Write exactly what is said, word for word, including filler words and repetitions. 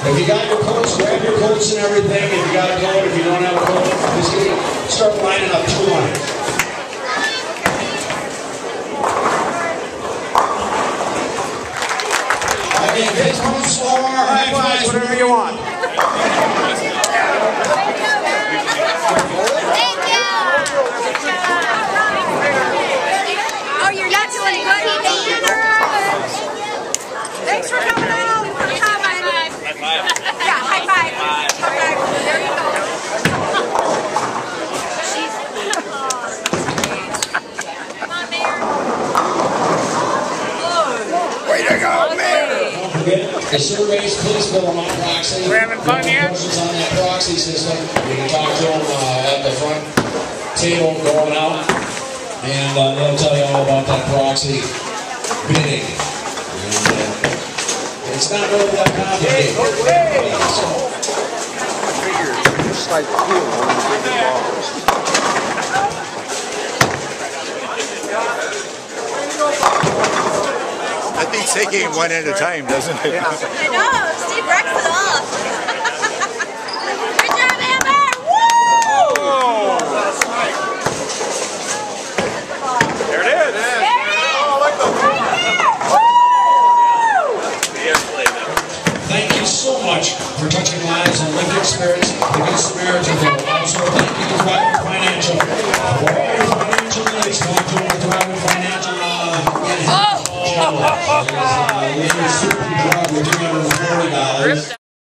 If you got your coats, grab your coats and everything. If you got a coat, if you don't have a coat, just get, start lining up two lines. Okay, kids, move slower, high fives, whatever you want. Thank you. Oh, you're not doing good. Thanks for coming out. High five. Yeah, high five. High five. There you go. Come on, Mayor. Way to go, Mayor. Don't forget, the surveys, please fill them out proxy. We're having fun here. Questions on that proxy system. You can talk to them uh, at the front table going out, and uh, they'll tell you all about that proxy bidding. And, uh, it's not really that complicated. Just like you, I think taking one at a time, doesn't it? I know, Steve wrecks it all.